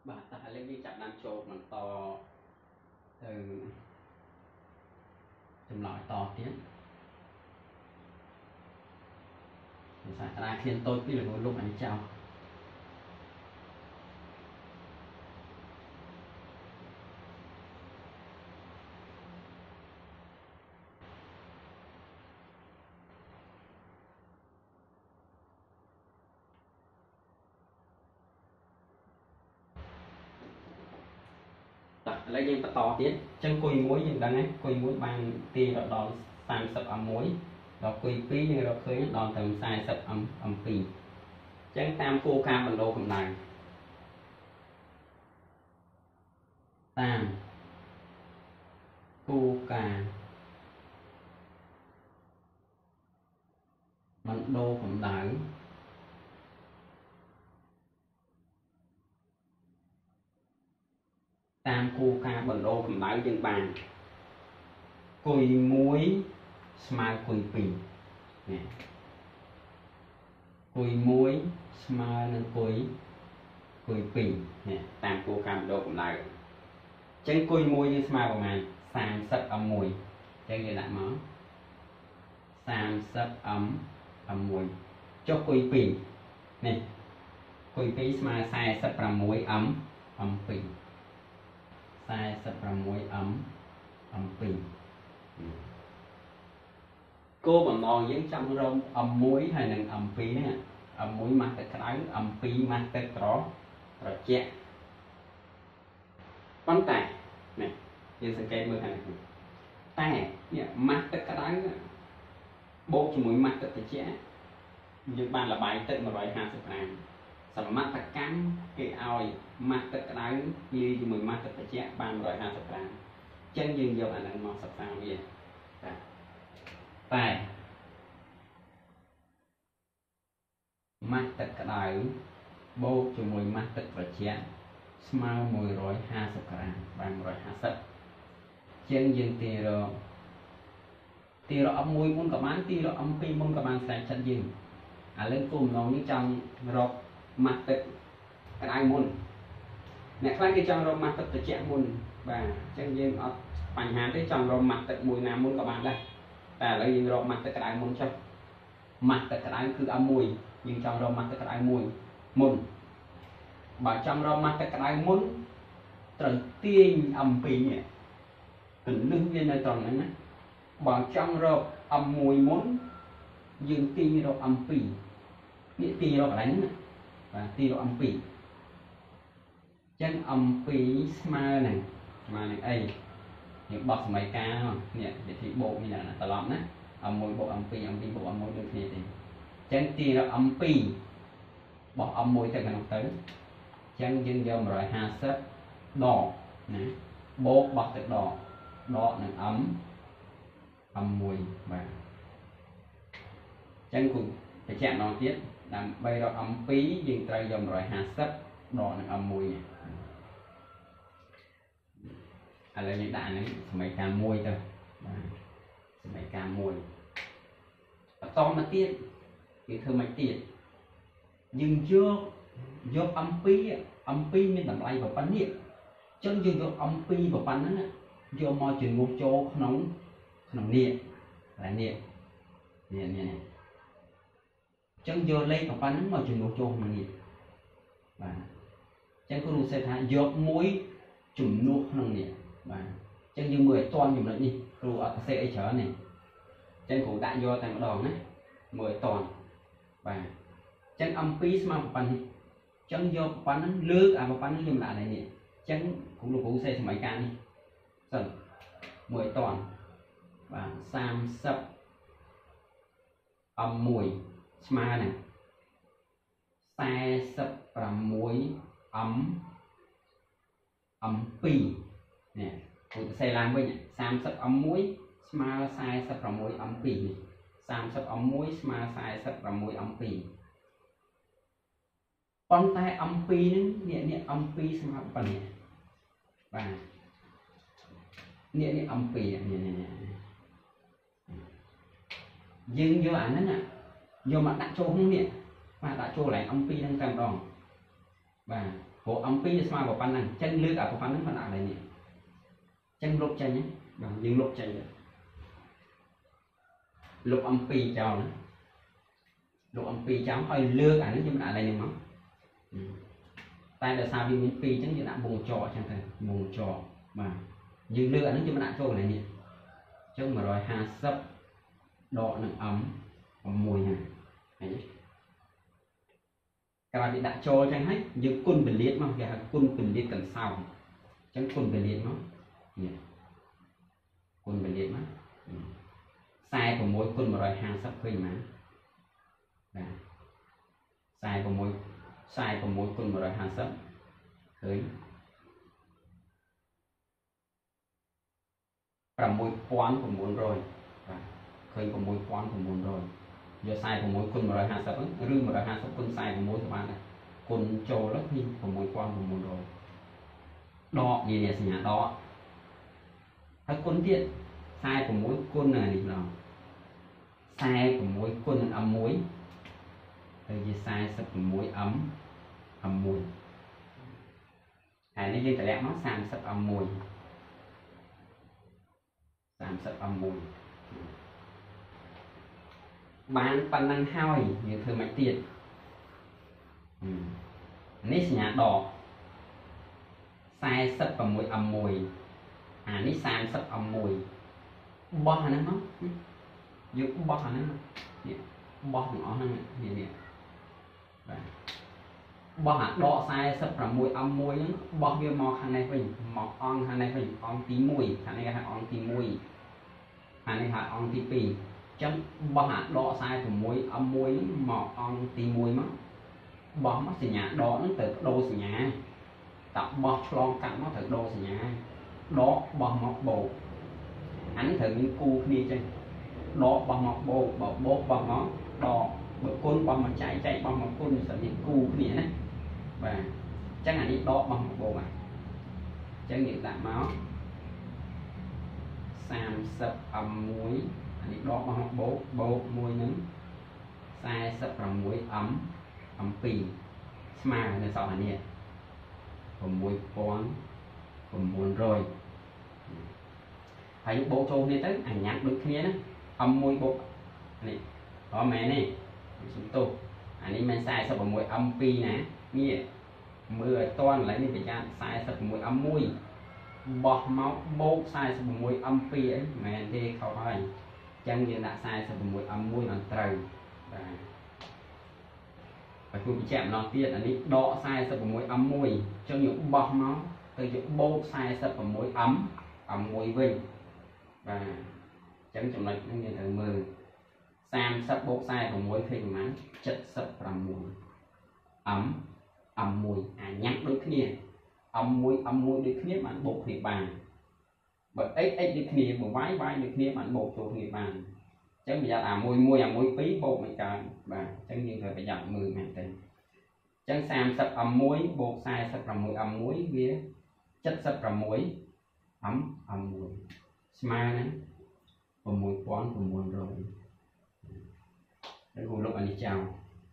បាទតែឥឡូវយើងចាប់ដើមចូលបន្តទៅចម្លើយតទៀតភាសាក្តារឃ្លានតូចពីរហូតលុបអញចោលឥឡូវយើងបន្តទៀតអញ្ចឹងគុយ1យើងដឹងហើយគុយ1បានទាញដល់30អំ1ដល់គុយ2យើងរកឃើញដល់ទៅ40អំ2អញ្ចឹងតាមគោលការណ៍បណ្ដូលកម្ដៅតាមគោលការណ៍បណ្ដូលកម្ដៅតាមគោលការណ៍បណ្ដូលកម្ដៅយើងបានគុយ1ស្មើគុយ2នេះគុយ1ស្មើនឹងគុយ2នេះតាមគោលការណ៍បណ្ដូលកម្ដៅអញ្ចឹងគុយ1យើងស្មើប្រមាណ30អំ1អញ្ចឹងយើងដាក់មក30អំ1ចុះគុយ2នេះគុយ2ស្មើ46អំ2 46អំ2គោលបំណងយើងចង់រកអំ1ហើយនឹងអំ2ហ្នឹងអំ1ម៉ាស់ទឹកក្តៅអំ2ម៉ាស់ទឹកត្រជាក់ប៉ុន្តែនេះយើងសង្កេតមើលខាងនេះតែនេះម៉ាស់ទឹកក្តៅបូកជាមួយម៉ាស់ទឹកត្រជាក់យើងបានលបាយទឹក150ក្រាមសមត្ថកម្មគេឲ្យម៉ាស់ទឹកក្តៅលាយជាមួយម៉ាស់ទឹកត្រជាក់បាន150ក្រាមអញ្ចឹងយើងយកអាហ្នឹងមកសិក្សាវាតែម៉ាស់ទឹកក្តៅបូកជាមួយម៉ាស់ទឹកត្រជាក់ស្មើ150ក្រាមបាន150អញ្ចឹងយើងទារអំ1មុនក៏បានទារអំ2មុនក៏បានស្ដែងចិត្តយើងឥឡូវគោលបំណងនេះចង់រកម៉ាស់ទឹកក្តៅមុនអ្នកខ្លះគេចង់រកម៉ាស់ទឹកត្រជាក់មុនបាទអញ្ចឹងយើងអត់បញ្ហាទេចង់រកម៉ាស់ទឹកមួយណាមុនក៏បានដែរតែឥឡូវយើងរកម៉ាស់ទឹកក្តៅមុនចុះម៉ាស់ទឹកក្តៅគឺអំ1យើងចង់រកម៉ាស់ទឹកក្តៅ1មុនបើចង់រកម៉ាស់ទឹកក្តៅមុនត្រូវទាញអំ2នេះគន្លឹះវានៅត្រង់ហ្នឹងណាបើចង់រកអំ1មុនយើងទាញរកអំ2នេះទាញរកកន្លែងហ្នឹងណាបាទទាញរកអំ2ចឹងអំ2ស្មើនឹងអីយើងបោះសមីការនេះវិធីបូកនេះណាត្រឡប់ណាអំ1បូកអំ2អំ2បូកអំ1ដូចគ្នាទេចឹងទាញរកអំ2បោះអំ1ទៅក្នុងទៅចឹងយើងយក150ដកណាបូកបោះទៅដកនឹងអំ1បាទចឹងគូបញ្ជាក់ម្ដងទៀតដើម្បីរកអំ2យើងត្រូវយក150ដកនឹងអំ1នេះឥឡូវយើងដាក់ហ្នឹងសមីការ1ទៅបាទសមីការ1បន្តមកទៀតគេធ្វើមិនទៀតយើងយកអំ2មានតម្លៃប្រហែលនេះអញ្ចឹងយើងយកអំ2ប្រហែលហ្នឹងយកមកជំនួសចូលក្នុងនេះហើយនេះអញ្ចឹងយកលេខប្រហែលហ្នឹងមកជំនួសចូលក្នុងនេះបាទអញ្ចឹងគ្រូសេថាយក1ជំនួសក្នុងនេះបាទអញ្ចឹងយើងមើលឲ្យតន់ចំណុចនេះគ្រូអត់សរសេរអីច្រើនទេអញ្ចឹងគ្រូដាក់យកតែម្ដងណាមើលឲ្យតន់បាទអញ្ចឹងអំ2ស្មើប្រហែលនេះអញ្ចឹងយកប្រហែលហ្នឹងលើកអាប្រហែលហ្នឹងយើងដាក់នេះអញ្ចឹងគ្រូសេសមីការនេះសិនមើលឲ្យតន់បាទ30អំ1ស្មើនឹង46អំ2នេះគូសរសេរឡើងវិញ30អំ1ស្មើ46អំ2នេះ30អំ1ស្មើ46អំ2ប៉ុន្តែអំ2នេះនេះអំ2ស្មើប៉ុណ្ណេះបាទនេះអំ2នេះយើងយកអាហ្នឹងយកមកដាក់ចូលក្នុងនេះបាទដាក់ចូលកន្លែងអំ2ហ្នឹងតែម្ដង bà bộ âm pi mà bộ pan năng chân lướt ở bộ pan năng mà lại nè chân lục chân nhé bà nhưng lục chân lục âm pi chào nữa lục âm pi cháu hơi lướt ảnh nhưng mà lại nè mà tay là sao vì mình pi chẳng như đã bùng trọ chẳng thể bùng trọ mà nhưng lướt ảnh nhưng mà đã chỗ này nè chứ mà rồi hà sấp đọ nặng ấm mùi này các bạn bị đã cho chẳng hết những côn bình liệt mà cái côn bình liệt cần sau chẳng côn bình liệt nó côn bình liệt mà sai của mỗi côn mà rồi hàng sắp khơi mà sai của mỗi côn mà rồi hàng sắp khơi và mỗi quán của muốn rồi khơi của mỗi quán của muốn rồi giờ sai của mỗi côn mà rồi hàng sắp rư mà rồi hàng sắp côn sai của mỗi các bạn này côn trâu rất nhiều của mỗi quán của muốn rồi đo gì nè nhà đo hay côn tiết sai của mỗi côn này thì nào sai của mỗi côn âm muối từ vì sai sắp của mỗi âm mùi này nó như tại nó sam sắp âm mùi sam sắp âm mùi bán pan năng hoi như thơ máy tiền nít nhà đỏ sai sắp vào mỗi âm mùi nít sam sắp âm mùi bo nó giúp bo nó bo nó nè bo hạt đỏ sai sắp vào mỗi âm mùi bo kia mò hàng này mình mò on hàng này mình on tí mùi hàng này hạt on tí mùi hàng này hạt on tí pì chẳng bo hạt đỏ sai của mỗi âm mùi mò on tí mùi mà bo mất gì nhà đó nó từ đô gì nhà tập bo lon cặn nó từ đô gì nhà đó bo mọc bồ anh thử những cu đi chơi đó bo mọc bồ bo nó đỏ bờ côn bo mà chạy bo mọc côn sợ những cu kia này và chắc là đi đó bo mọc bồ mà chẳng những tạm máu sam sập âm muối anh đi đó bo mọc bồ muối nứng sai sập vào muối âm pì smile là sao hả nè còn muối con còn buồn rồi thấy bộ trâu này tới ảnh nhạc được kia đó âm muối bộ này đó mẹ này chúng tôi anh ấy men sai sập vào muối âm pi nè nghe mưa toan lấy đi phải ra sai sập vào muối âm muối bọt máu bố sai sập vào muối âm pi ấy mẹ đi không hay chân như đã sai sập vào muối âm muối còn trời và tôi bị chạm nó tiết là đi đọ sai sập vào môi âm môi cho những bọt máu từ những bô sai sập vào môi ấm môi vinh và chấm trong này nó như là mờ sam sập bô sai vào môi khi mà chất sập vào môi ấm môi nhắc đôi kia âm môi đôi kia bạn bột thì bàn bởi x đôi kia một vái đôi kia bạn bột chỗ thì bàn chẳng bây giờ môi phí bột mày trời và chẳng như thời phải dặn 10 ngàn tiền chẳng sam sập âm muối bột sai sập vào môi âm muối kia chất sập vào muối âm muối smile này và môi quán của muôn rồi để cùng lúc anh đi chào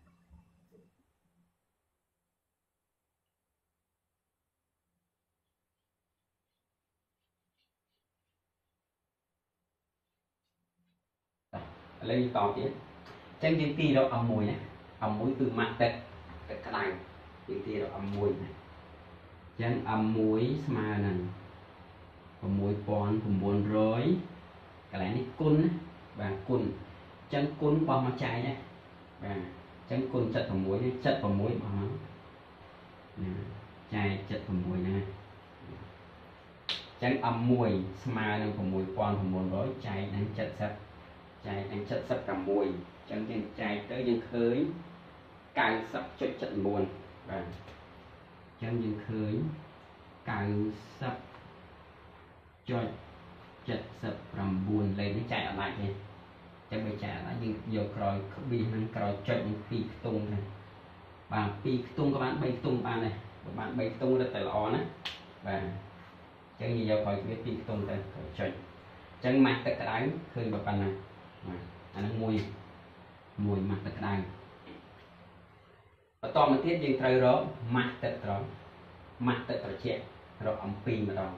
lấy to tiếp chẳng những kia đâu âm mùi này âm muối từ mặt tết cái này những kia đâu âm mùi này chẳng âm muối mà này âm muối con cùng buồn rối cái này đi cun và cun chẳng cun bao mà chạy này và chẳng cun chật vào muối mà nó chạy chật vào muối này chẳng âm muối mà này cùng muối con cùng buồn rối chạy đang chật sập chạy anh chất sắp cả mùi chẳng nên chạy tới những khơi càng sắp cho trận buồn và chẳng những khơi càng sắp cho chật sắp làm buồn lên nó chạy ở lại này chẳng bị chạy lại nhưng giờ rồi bị hắn rồi cho những phi tung này và phi tung các bạn bay tung bạn này các bạn bay tung ra tại lò đó và chẳng như giờ khỏi biết phi tung tới trời chẳng mặt tất cả đấy khơi vào phần này anh mùi mặt tất đây តមកទៀតយើងត្រូវរកម៉ាស់ទឹកត្រង់ម៉ាស់ទឹកត្រជាក់រកអំពីម្ដង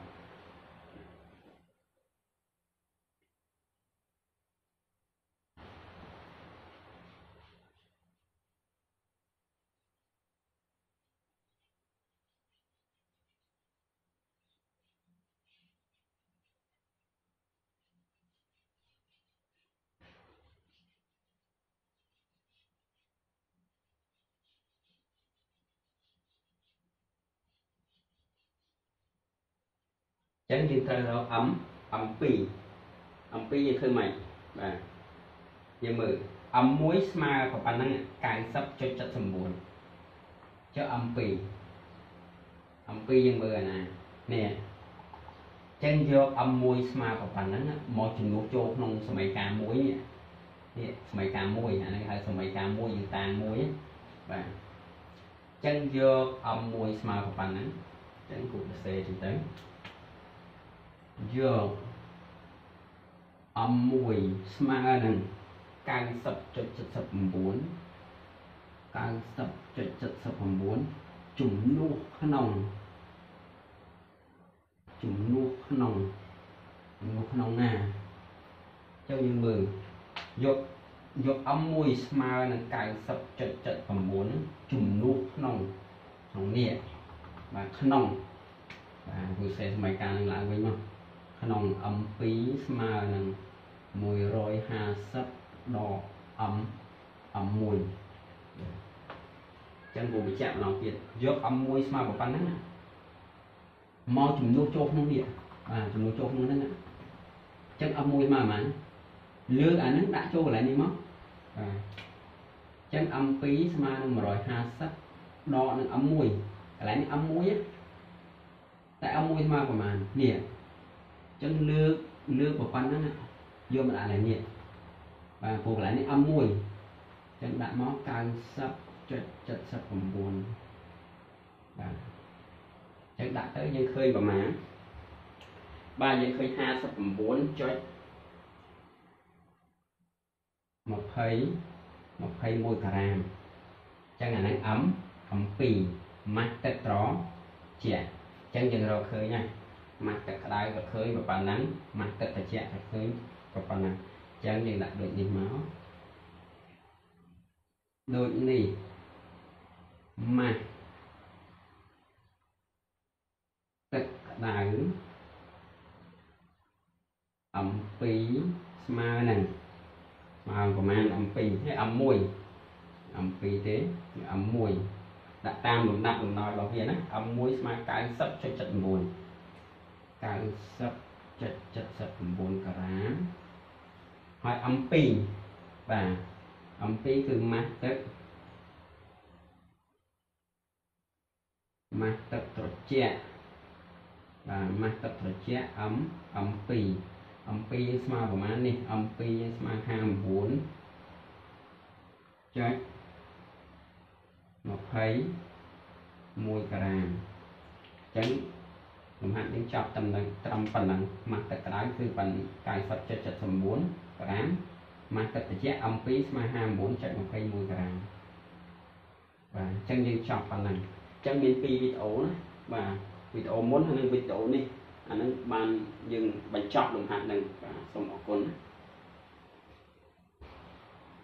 ចឹងយើងត្រូវរកអំពីយើងឃើញមិនបាទយើងមើលអំ1ស្មើប៉ុណ្ណឹង 90.79 ចុះអំ2យើងមើលអាណានេះចឹងយកអំ1ស្មើប៉ុណ្ណឹងមកចំនួនចូលក្នុងសមីការ1នេះសមីការ1អានេះហៅសមីការ1យើងតាំង1បាទចឹងយកអំ1ស្មើប៉ុណ្ណឹងចឹងគូសរសេរចឹងទៅយកអំ1ស្មើនឹង 90.79 ជំនួសក្នុងណាចុះយើងមើលយកអំ1ស្មើនឹង 90.79 ជំនួសក្នុងនេះបាទក្នុងបាទវាសេសមីការនឹងឡើងវិញមកក្នុងអំ2ស្មើនឹង 150 ដកអំ1ចឹងគូបញ្ជាក់ម្ដងទៀតយកអំ1ស្មើប៉ុណ្ណឹងមកចំនួនចូលក្នុងនេះបាទចំនួនចូលក្នុងហ្នឹងចឹងអំ1ស្មើប៉ុន្មានលើកអាហ្នឹងដាក់ចូលកន្លែងនេះមកបាទចឹងអំ2ស្មើនឹង 150 ដកនឹងអំ1កន្លែងនេះអំ1តែអំ1ស្មើប៉ុន្មាននេះចឹងលើកប៉ុណ្ណឹងយកមកដាក់កន្លែងនេះបាទព្រោះកន្លែងនេះអំ1ចឹងដាក់មក 90.79 បាទចឹងដាក់ទៅយើងឃើញប្រមាណបាទយើងឃើញ 59.21 ក្រាមចឹងអាហ្នឹងអំ2ម៉ាស់ទឹកត្រជាក់ចឹងយើងរកឃើញហើយម៉ាស់ទឹកក្តៅក៏ឃើញប៉ុណ្ណឹងម៉ាស់ទឹកត្រជាក់ក៏ឃើញប៉ុណ្ណឹងចឹងយើងដាក់ដូចនេះមកដូចនេះម៉ាស់ទឹកក្តៅអំ2ស្មើនឹងប្រមាណអំ2ហើយអំ1ទេអំ1ដាក់តាមលំដាប់លំដោយរបស់វាណាអំ1ស្មើ 90.79 ក្រាមហើយអំ2បាទអំ2គឺម៉ាស់ទឹកត្រជាក់បាទម៉ាស់ទឹកត្រជាក់អំ2យើងស្មើប្រមាណនេះអំ2យើងស្មើ 59.21 ក្រាមអញ្ចឹងលំហាត់យើងចប់ត្រឹមប៉ុណ្ណឹងម៉ាស់ទឹកក្តៅគឺប៉ុណ្ណឹង 90.79 ក្រាមម៉ាស់ទឹកត្រជាក់អំ2ស្មើ 59.21 ក្រាមបាទអញ្ចឹងយើងចប់ប៉ុណ្ណឹងអញ្ចឹងមាន2វីដេអូណាបាទវីដេអូមុនហើយនិងវីដេអូនេះអានឹងបានយើងបញ្ចប់លំហាត់នឹងបាទសូមអរគុណ